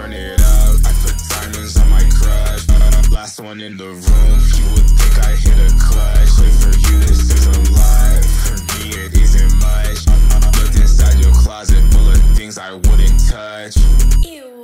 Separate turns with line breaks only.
turn it up. I put diamonds on my crush. Last one in the room, you would think I hit a clutch. But for you this is a lot, for me it isn't much. Looked inside your closet full of things I wouldn't touch.
Ew.